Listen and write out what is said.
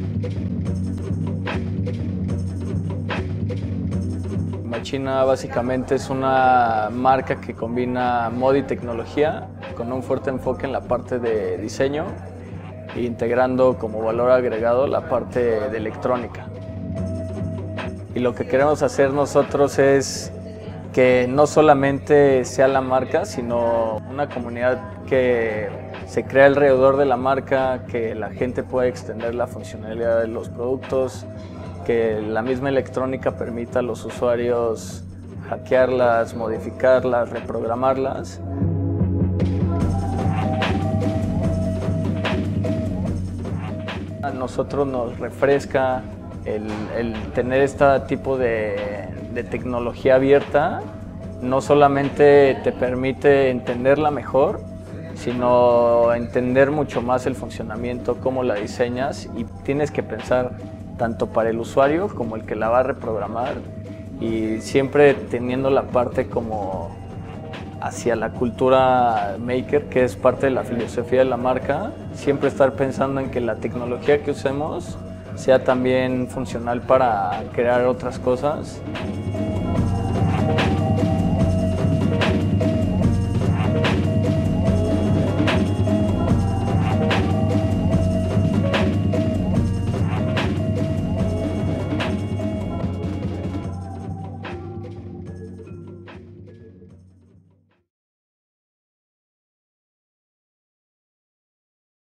Machina básicamente es una marca que combina moda y tecnología con un fuerte enfoque en la parte de diseño, integrando como valor agregado la parte de electrónica. Y lo que queremos hacer nosotros es que no solamente sea la marca, sino una comunidad que se crea alrededor de la marca, que la gente pueda extender la funcionalidad de los productos, que la misma electrónica permita a los usuarios hackearlas, modificarlas, reprogramarlas. A nosotros nos refresca el tener este tipo de tecnología abierta. No solamente te permite entenderla mejor, sino entender mucho más el funcionamiento, cómo la diseñas, y tienes que pensar tanto para el usuario como el que la va a reprogramar, y siempre teniendo la parte como hacia la cultura maker, que es parte de la filosofía de la marca. Siempre estar pensando en que la tecnología que usemos sea también funcional para crear otras cosas.